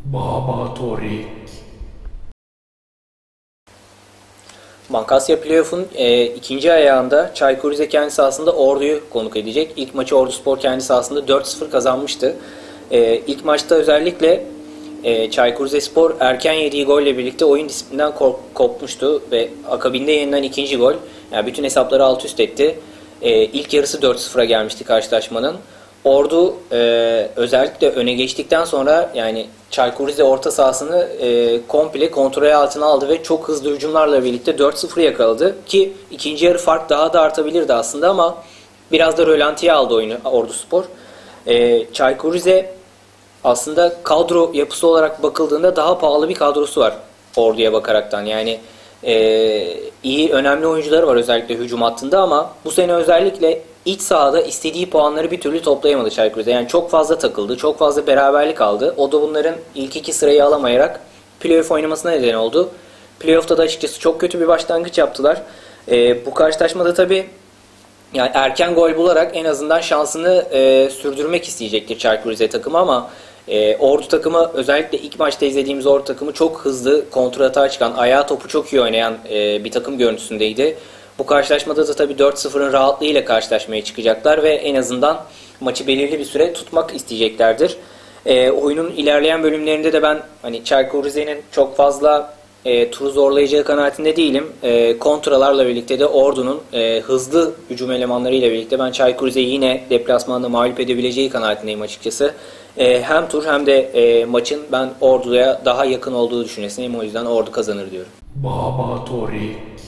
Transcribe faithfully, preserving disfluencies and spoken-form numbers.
Baba Torik. Mankasya Playoff'un e, ikinci ayağında Çaykur Rize kendi sahasında Ordu'yu konuk edecek. İlk maçı Orduspor kendi sahasında dört sıfır kazanmıştı. E, ilk maçta özellikle e, Çaykur Rizespor erken yediği golle birlikte oyun disiplinden kopmuştu ve akabinde yeniden ikinci gol. Yani bütün hesapları alt üst etti. E, ilk yarısı dört sıfıra gelmişti karşılaşmanın. Ordu e, özellikle öne geçtikten sonra yani Çaykur Rize orta sahasını e, komple kontrol altına aldı ve çok hızlı hücumlarla birlikte dört sıfır yakaladı ki ikinci yarı fark daha da artabilirdi aslında ama biraz da rölantiye aldı oyunu Orduspor. E, Çaykur Rize aslında kadro yapısı olarak bakıldığında daha pahalı bir kadrosu var Ordu'ya bakaraktan. Yani e, iyi önemli oyuncuları var özellikle hücum hattında ama bu sene özellikle İç sahada istediği puanları bir türlü toplayamadı Çaykur Rize. Yani çok fazla takıldı, çok fazla beraberlik aldı. O da bunların ilk iki sırayı alamayarak playoff oynamasına neden oldu. Playoff'ta da açıkçası çok kötü bir başlangıç yaptılar. Ee, bu karşılaşmada tabii yani erken gol bularak en azından şansını e, sürdürmek isteyecektir Çaykur Rize takımı ama e, Ordu takımı özellikle ilk maçta izlediğimiz Ordu takımı çok hızlı kontratağa çıkan, ayağı topu çok iyi oynayan e, bir takım görüntüsündeydi. Bu karşılaşmada da tabii dört sıfırın rahatlığıyla karşılaşmaya çıkacaklar ve en azından maçı belirli bir süre tutmak isteyeceklerdir. E, oyunun ilerleyen bölümlerinde de ben hani Çaykur Rize'nin çok fazla e, turu zorlayacağı kanaatinde değilim. E, kontralarla birlikte de Ordu'nun e, hızlı hücum elemanlarıyla birlikte ben Çaykur Rize'yi yine deplasmanda mağlup edebileceği kanaatindeyim açıkçası. E, hem tur hem de e, maçın ben Ordu'ya daha yakın olduğu düşüncesindeyim. O yüzden Ordu kazanır diyorum. Baba Torik.